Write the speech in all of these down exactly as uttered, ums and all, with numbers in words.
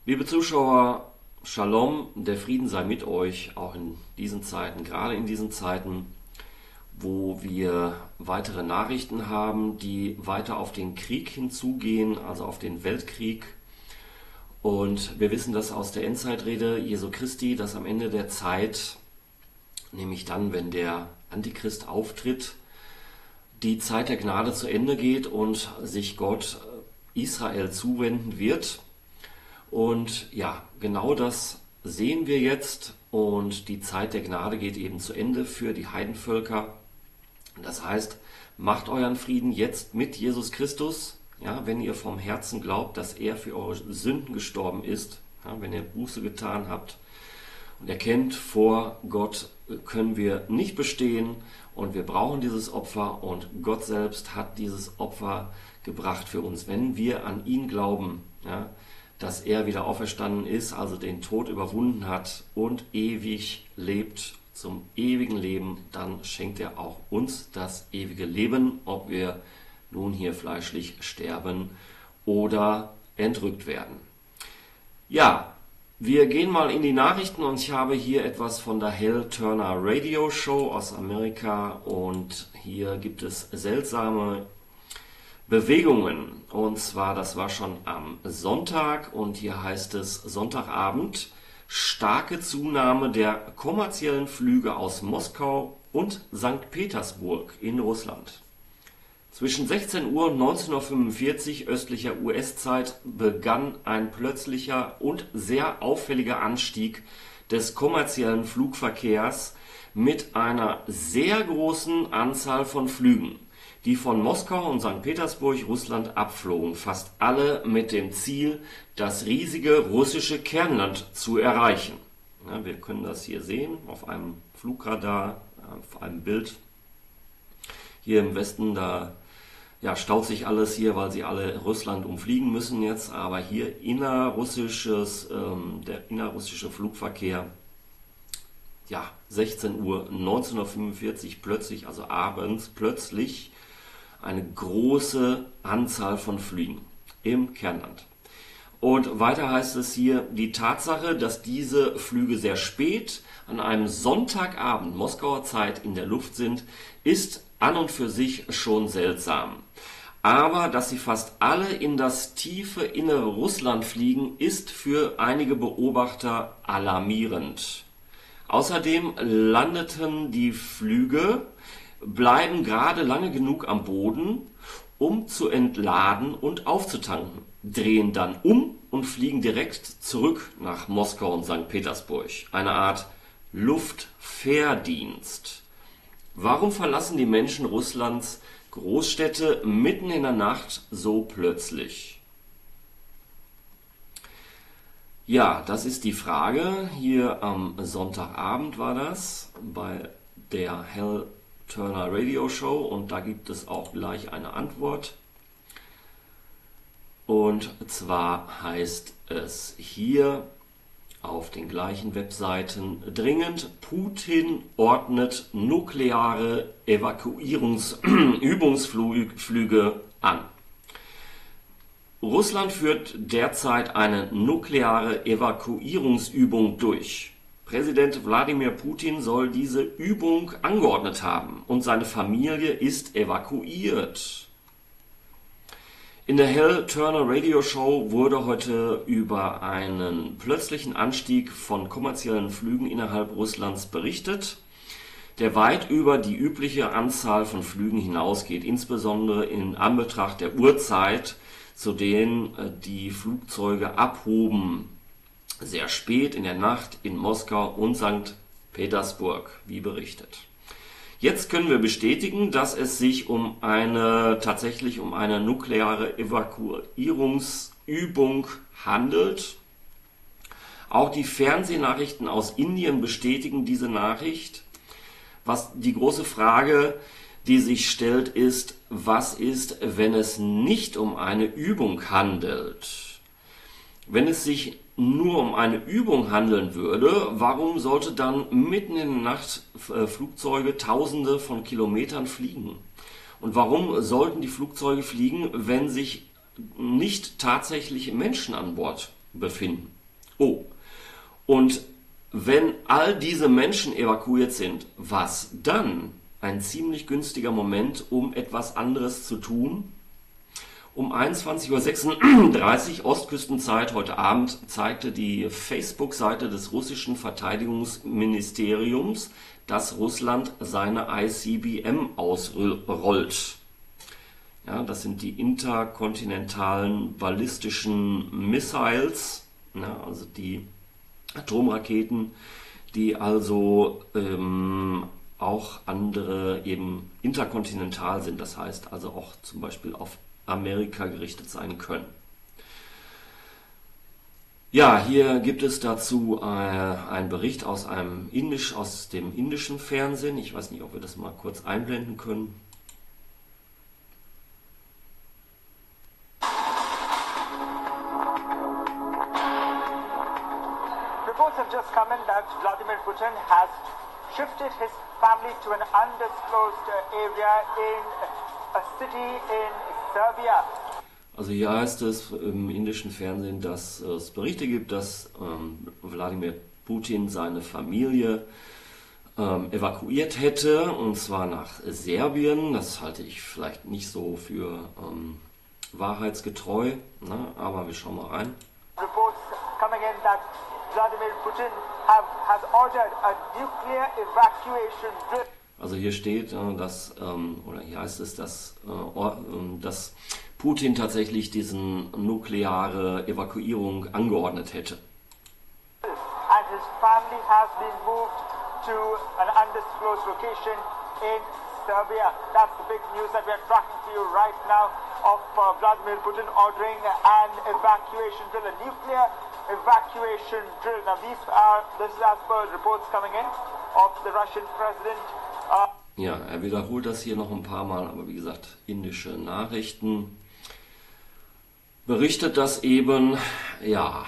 Liebe Zuschauer, Shalom, der Frieden sei mit euch, auch in diesen Zeiten, gerade in diesen Zeiten, wo wir weitere Nachrichten haben, die weiter auf den Krieg hinzugehen, also auf den Weltkrieg. Und wir wissen das aus der Endzeitrede Jesu Christi, dass am Ende der Zeit, nämlich dann, wenn der Antichrist auftritt, die Zeit der Gnade zu Ende geht und sich Gott Israel zuwenden wird. Und ja, genau das sehen wir jetzt, und die Zeit der Gnade geht eben zu Ende für die Heidenvölker. Das heißt, macht euren Frieden jetzt mit Jesus Christus, ja, wenn ihr vom Herzen glaubt, dass er für eure Sünden gestorben ist, ja, wenn ihr Buße getan habt und erkennt, vor Gott können wir nicht bestehen und wir brauchen dieses Opfer, und Gott selbst hat dieses Opfer gebracht für uns, wenn wir an ihn glauben, ja, dass er wieder auferstanden ist, also den Tod überwunden hat und ewig lebt, zum ewigen Leben, dann schenkt er auch uns das ewige Leben, ob wir nun hier fleischlich sterben oder entrückt werden. Ja, wir gehen mal in die Nachrichten, und ich habe hier etwas von der Hal Turner Radio Show aus Amerika, und hier gibt es seltsame Bewegungen. Und zwar, das war schon am Sonntag, und hier heißt es Sonntagabend: starke Zunahme der kommerziellen Flüge aus Moskau und Sankt Petersburg in Russland. Zwischen sechzehn Uhr und neunzehn Uhr fünfundvierzig östlicher U S-Zeit begann ein plötzlicher und sehr auffälliger Anstieg des kommerziellen Flugverkehrs mit einer sehr großen Anzahl von Flügen, die von Moskau und Sankt Petersburg, Russland, abflogen, fast alle mit dem Ziel, das riesige russische Kernland zu erreichen. Ja, wir können das hier sehen auf einem Flugradar, auf einem Bild. Hier im Westen, da ja, staut sich alles hier, weil sie alle Russland umfliegen müssen jetzt, aber hier innerrussisches, ähm, der innerrussische Flugverkehr, ja, sechzehn Uhr, neunzehn Uhr fünfundvierzig plötzlich, also abends plötzlich, eine große Anzahl von Flügen im Kernland. Und weiter heißt es hier, die Tatsache, dass diese Flüge sehr spät an einem Sonntagabend Moskauer Zeit in der Luft sind, ist an und für sich schon seltsam. Aber dass sie fast alle in das tiefe innere Russland fliegen, ist für einige Beobachter alarmierend. Außerdem landeten die Flüge, bleiben gerade lange genug am Boden, um zu entladen und aufzutanken, drehen dann um und fliegen direkt zurück nach Moskau und Sankt Petersburg. Eine Art Luftfährdienst. Warum verlassen die Menschen Russlands Großstädte mitten in der Nacht so plötzlich? Ja, das ist die Frage. Hier am Sonntagabend war das bei der Hal Turner Radio Show, und da gibt es auch gleich eine Antwort. Und zwar heißt es hier auf den gleichen Webseiten: dringend, Putin ordnet nukleare Evakuierungsübungsflüge an. Russland führt derzeit eine nukleare Evakuierungsübung durch. Präsident Wladimir Putin soll diese Übung angeordnet haben, und seine Familie ist evakuiert. In der Hal Turner Radio Show wurde heute über einen plötzlichen Anstieg von kommerziellen Flügen innerhalb Russlands berichtet, der weit über die übliche Anzahl von Flügen hinausgeht, insbesondere in Anbetracht der Uhrzeit, zu denen die Flugzeuge abhoben. Sehr spät in der Nacht in Moskau und Sankt Petersburg, wie berichtet. Jetzt können wir bestätigen, dass es sich um eine, tatsächlich um eine nukleare Evakuierungsübung handelt. Auch die Fernsehnachrichten aus Indien bestätigen diese Nachricht. Was die große Frage, die sich stellt, ist, was ist, wenn es nicht um eine Übung handelt? Wenn es sich nur um eine Übung handeln würde, warum sollte dann mitten in der Nacht äh, Flugzeuge Tausende von Kilometern fliegen? Und warum sollten die Flugzeuge fliegen, wenn sich nicht tatsächlich Menschen an Bord befinden? Oh, und wenn all diese Menschen evakuiert sind, was dann? Ein ziemlich günstiger Moment, um etwas anderes zu tun. Um einundzwanzig Uhr sechsunddreißig Ostküstenzeit heute Abend zeigte die Facebook-Seite des russischen Verteidigungsministeriums, dass Russland seine I C B M ausrollt. Ja, das sind die interkontinentalen ballistischen Missiles, ja, also die Atomraketen, die also ähm, auch andere eben interkontinental sind, das heißt also auch zum Beispiel auf Amerika gerichtet sein können. Ja, hier gibt es dazu äh, einen Bericht aus einem Indisch, aus dem indischen Fernsehen. Ich weiß nicht, ob wir das mal kurz einblenden können. Reports have just come in that Vladimir Putin has shifted his family to an undisclosed area in a city in Serbia. Also hier heißt es im indischen Fernsehen, dass es Berichte gibt, dass ähm, Wladimir Putin seine Familie ähm, evakuiert hätte, und zwar nach Serbien. Das halte ich vielleicht nicht so für ähm, wahrheitsgetreu, ne? Aber wir schauen mal rein. Reports coming in that Vladimir Putin have, has ordered a nuclear evacuation drill. Also hier steht, dass, oder hier heißt es, dass, dass Putin tatsächlich diesen nukleare Evakuierung angeordnet hätte. And his family has been moved to an undisclosed location in Serbia. That's the big news that we are tracking for you right now of uh, Vladimir Putin ordering an evacuation drill, a nuclear evacuation drill. Now these are, this is as per reports coming in of the Russian president. Uh, ja, er wiederholt das hier noch ein paar Mal, aber wie gesagt, indische Nachrichten berichtet das eben, ja.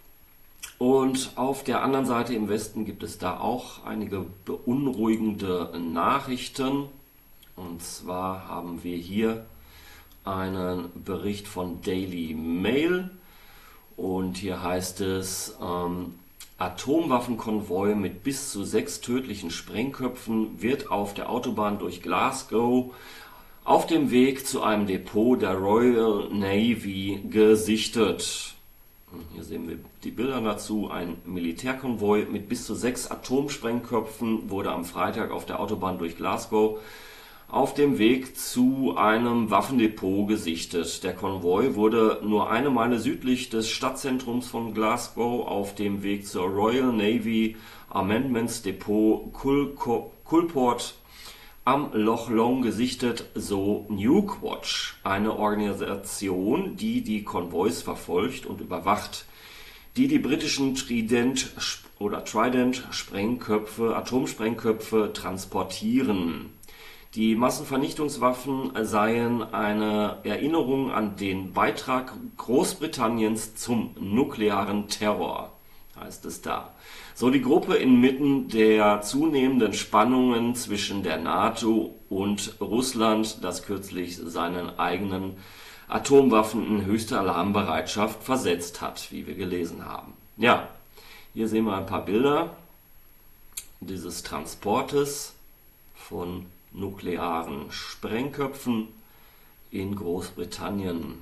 Und auf der anderen Seite im Westen gibt es da auch einige beunruhigende Nachrichten. Und zwar haben wir hier einen Bericht von Daily Mail. Und hier heißt es, ähm, Atomwaffenkonvoi mit bis zu sechs tödlichen Sprengköpfen wird auf der Autobahn durch Glasgow auf dem Weg zu einem Depot der Royal Navy gesichtet. Und hier sehen wir die Bilder dazu. Ein Militärkonvoi mit bis zu sechs Atomsprengköpfen wurde am Freitag auf der Autobahn durch Glasgow auf dem Weg zu einem Waffendepot gesichtet. Der Konvoi wurde nur eine Meile südlich des Stadtzentrums von Glasgow auf dem Weg zur Royal Navy Armaments Depot Culport am Loch Long gesichtet, so Nukewatch, eine Organisation, die die Konvois verfolgt und überwacht, die die britischen Trident oder Trident Sprengköpfe, Atomsprengköpfe transportieren. Die Massenvernichtungswaffen seien eine Erinnerung an den Beitrag Großbritanniens zum nuklearen Terror, heißt es da. So die Gruppe inmitten der zunehmenden Spannungen zwischen der NATO und Russland, das kürzlich seinen eigenen Atomwaffen in höchste Alarmbereitschaft versetzt hat, wie wir gelesen haben. Ja, hier sehen wir ein paar Bilder dieses Transportes von nuklearen Sprengköpfen in Großbritannien.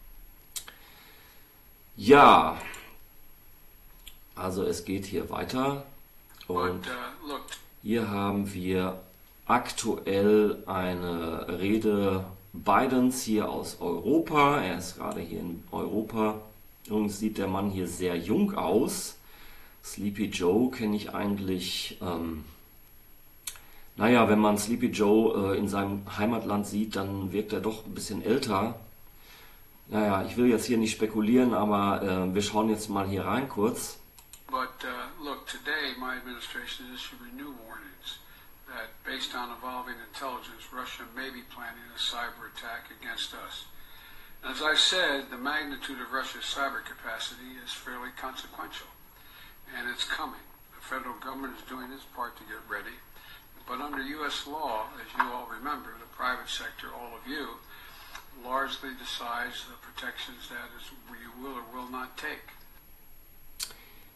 Ja, also es geht hier weiter und hier haben wir aktuell eine Rede Bidens hier aus Europa. Er ist gerade hier in Europa. Übrigens sieht der Mann hier sehr jung aus. Sleepy Joe kenne ich eigentlich... Ähm, Naja, wenn man Sleepy Joe äh, in seinem Heimatland sieht, dann wirkt er doch ein bisschen älter. Naja, ich will jetzt hier nicht spekulieren, aber äh, wir schauen jetzt mal hier rein kurz. But uh, look, today my administration is issuing new warnings that based on evolving intelligence, Russia may be planning a cyber attack against us. As I said, the magnitude of Russia's cyber capacity is fairly consequential, and it's coming. The federal government is doing its part to get ready. But under U S law, as you all remember, the private sector, all of you, largely decides the protections that is, you will or will not take.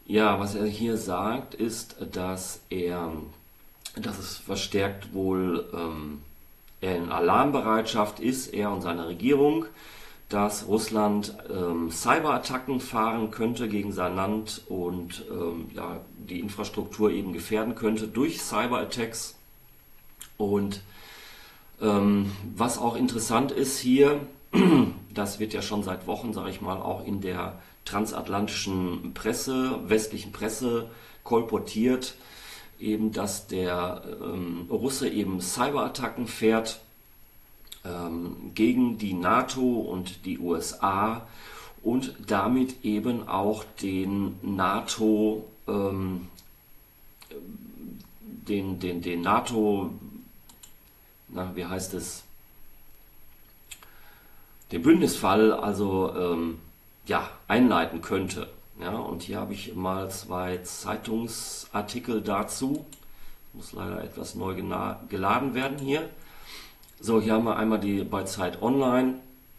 Ja, was er hier sagt, ist, dass er, dass es verstärkt wohl ähm, er in Alarmbereitschaft ist, er und seine Regierung, dass Russland ähm, Cyberattacken fahren könnte gegen sein Land und ähm, ja, die Infrastruktur eben gefährden könnte durch Cyberattacks. Und ähm, was auch interessant ist hier, das wird ja schon seit Wochen, sage ich mal, auch in der transatlantischen Presse, westlichen Presse kolportiert, eben, dass der ähm, Russe eben Cyberattacken fährt ähm, gegen die NATO und die U S A und damit eben auch den NATO, ähm, den, den, den NATO, na, wie heißt es, den Bündnisfall also ähm, ja, einleiten könnte. Ja, und hier habe ich mal zwei Zeitungsartikel dazu. Muss leider etwas neu geladen werden hier. So, hier haben wir einmal die bei Zeit Online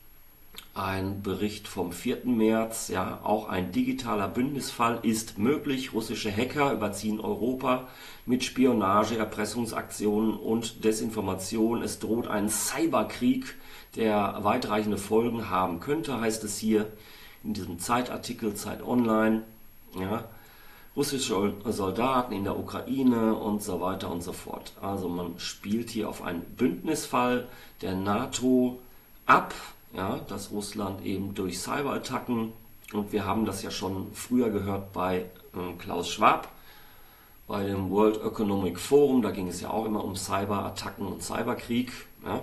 ein Bericht vom vierten März. Ja, auch ein digitaler Bündnisfall ist möglich. Russische Hacker überziehen Europa mit Spionage, Erpressungsaktionen und Desinformation. Es droht ein Cyberkrieg, der weitreichende Folgen haben könnte, heißt es hier in diesem Zeitartikel, Zeit Online. Ja, russische Soldaten in der Ukraine und so weiter und so fort. Also man spielt hier auf einen Bündnisfall der NATO ab, ja, dass Russland eben durch Cyberattacken, und wir haben das ja schon früher gehört bei äh, Klaus Schwab, bei dem World Economic Forum, da ging es ja auch immer um Cyberattacken und Cyberkrieg. Ja.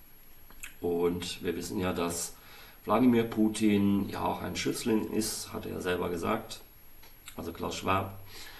Und wir wissen ja, dass Wladimir Putin ja auch ein Schützling ist, hat er selber gesagt, also Klaus Schwab.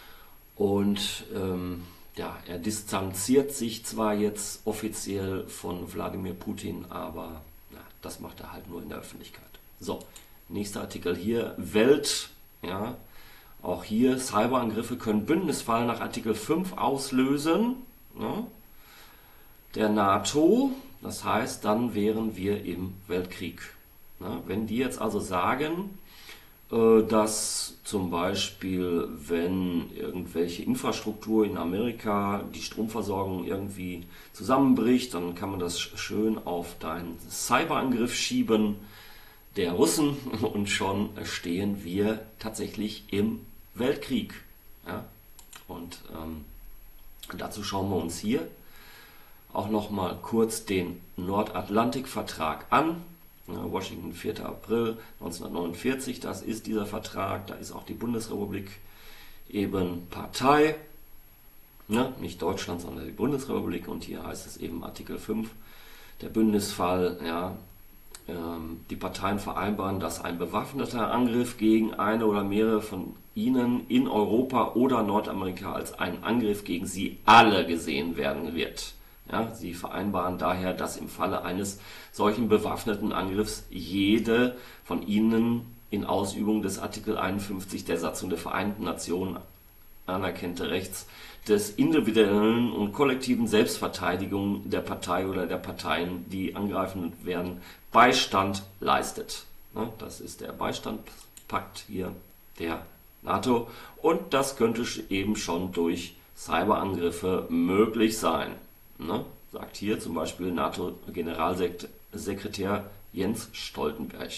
Und ähm, ja, er distanziert sich zwar jetzt offiziell von Wladimir Putin, aber ja, das macht er halt nur in der Öffentlichkeit. So, nächster Artikel hier, Welt, ja, auch hier, Cyberangriffe können Bündnisfall nach Artikel fünf auslösen, ja, der NATO, das heißt, dann wären wir im Weltkrieg. Ja, wenn die jetzt also sagen, äh, dass zum Beispiel, wenn irgendwelche Infrastruktur in Amerika, die Stromversorgung irgendwie zusammenbricht, dann kann man das schön auf deinen Cyberangriff schieben der Russen und schon stehen wir tatsächlich im Weltkrieg. Ja? Und ähm, dazu schauen wir uns hier auch nochmal kurz den Nordatlantikvertrag an. Ja, Washington, vierter April neunzehnhundertneunundvierzig, das ist dieser Vertrag, da ist auch die Bundesrepublik eben Partei, ja, nicht Deutschland, sondern die Bundesrepublik, und hier heißt es eben Artikel fünf, der Bündnisfall, ja, ähm, die Parteien vereinbaren, dass ein bewaffneter Angriff gegen eine oder mehrere von ihnen in Europa oder Nordamerika als ein Angriff gegen sie alle gesehen werden wird. Ja, sie vereinbaren daher, dass im Falle eines solchen bewaffneten Angriffs jede von ihnen in Ausübung des Artikel einundfünfzig der Satzung der Vereinten Nationen anerkannte Rechts des individuellen und kollektiven Selbstverteidigung der Partei oder der Parteien, die angreifen werden, Beistand leistet. Das ist der Beistandspakt hier der NATO, und das könnte eben schon durch Cyberangriffe möglich sein. Ne, sagt hier zum Beispiel NATO-Generalsekretär Jens Stoltenberg.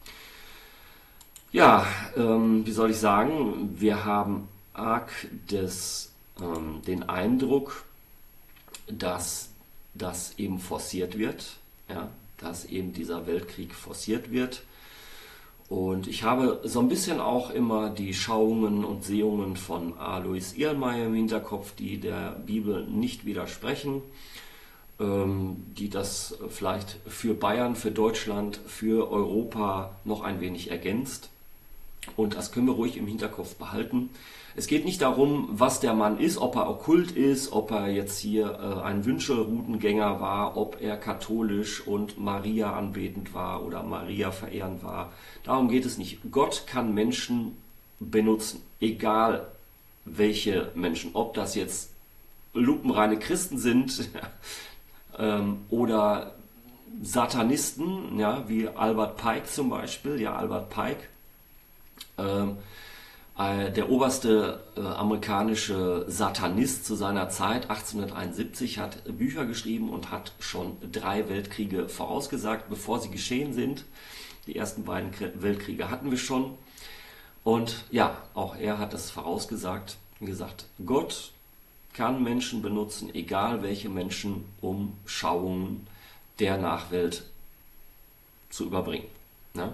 Ja, ähm, wie soll ich sagen, wir haben arg des, ähm, den Eindruck, dass das eben forciert wird, ja, dass eben dieser Weltkrieg forciert wird. Und ich habe so ein bisschen auch immer die Schauungen und Sehungen von Alois Irlmaier im Hinterkopf, die der Bibel nicht widersprechen, ähm, die das vielleicht für Bayern, für Deutschland, für Europa noch ein wenig ergänzt. Und das können wir ruhig im Hinterkopf behalten. Es geht nicht darum, was der Mann ist, ob er okkult ist, ob er jetzt hier äh, ein Wünschelroutengänger war, ob er katholisch und Maria anbetend war oder Maria verehrend war. Darum geht es nicht. Gott kann Menschen benutzen, egal welche Menschen, ob das jetzt lupenreine Christen sind ähm, oder Satanisten, ja, wie Albert Pike zum Beispiel, ja, Albert Pike, ähm, äh, der oberste äh, amerikanische Satanist zu seiner Zeit, achtzehnhunderteinundsiebzig, hat Bücher geschrieben und hat schon drei Weltkriege vorausgesagt, bevor sie geschehen sind. Die ersten beiden Weltkriege hatten wir schon. Und ja, auch er hat das vorausgesagt und gesagt, Gott kann Menschen benutzen, egal welche Menschen, um Schauungen der Nachwelt zu überbringen. Ne?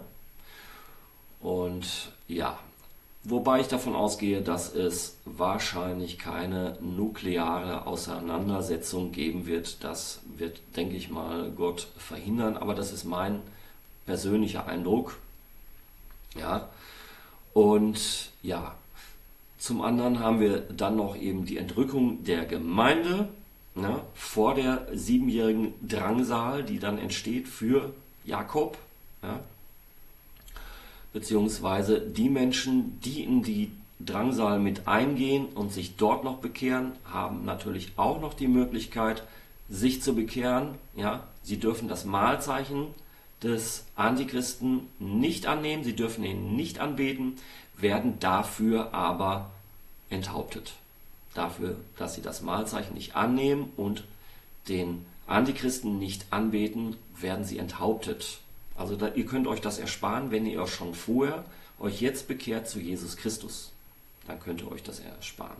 Und ja, wobei ich davon ausgehe, dass es wahrscheinlich keine nukleare Auseinandersetzung geben wird. Das wird, denke ich mal, Gott verhindern. Aber das ist mein persönlicher Eindruck. Ja. Und ja, zum anderen haben wir dann noch eben die Entrückung der Gemeinde, ne, vor der siebenjährigen Drangsal, die dann entsteht für Jakob. Ja. Beziehungsweise die Menschen, die in die Drangsal mit eingehen und sich dort noch bekehren, haben natürlich auch noch die Möglichkeit, sich zu bekehren. Ja, sie dürfen das Mahlzeichen des Antichristen nicht annehmen, sie dürfen ihn nicht anbeten, werden dafür aber enthauptet. Dafür, dass sie das Mahlzeichen nicht annehmen und den Antichristen nicht anbeten, werden sie enthauptet. Also da, ihr könnt euch das ersparen, wenn ihr euch schon vorher euch jetzt bekehrt zu Jesus Christus. Dann könnt ihr euch das ersparen.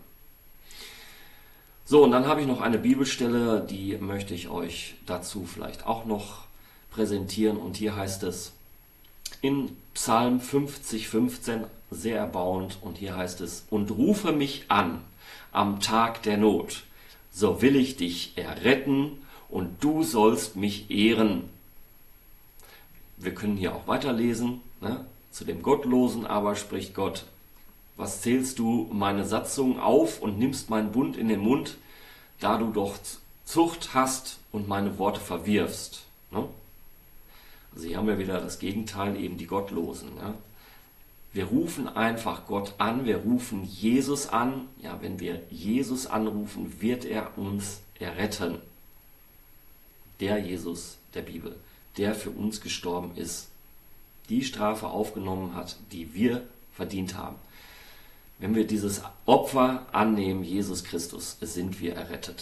So, und dann habe ich noch eine Bibelstelle, die möchte ich euch dazu vielleicht auch noch präsentieren. Und hier heißt es in Psalm fünfzig, fünfzehn, sehr erbauend. Und hier heißt es, und rufe mich an am Tag der Not, so will ich dich erretten und du sollst mich ehren. Wir können hier auch weiterlesen, ne? Zu dem Gottlosen aber spricht Gott, was zählst du meine Satzung auf und nimmst meinen Bund in den Mund, da du doch Zucht hast und meine Worte verwirfst. Ne? Also hier haben wir wieder das Gegenteil, eben die Gottlosen. Ne? Wir rufen einfach Gott an, wir rufen Jesus an. Ja, wenn wir Jesus anrufen, wird er uns erretten. Der Jesus der Bibel, der für uns gestorben ist, die Strafe aufgenommen hat, die wir verdient haben. Wenn wir dieses Opfer annehmen, Jesus Christus, sind wir errettet.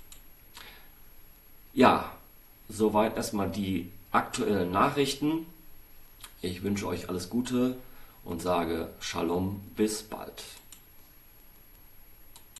Ja, soweit erstmal die aktuellen Nachrichten. Ich wünsche euch alles Gute und sage Shalom, bis bald.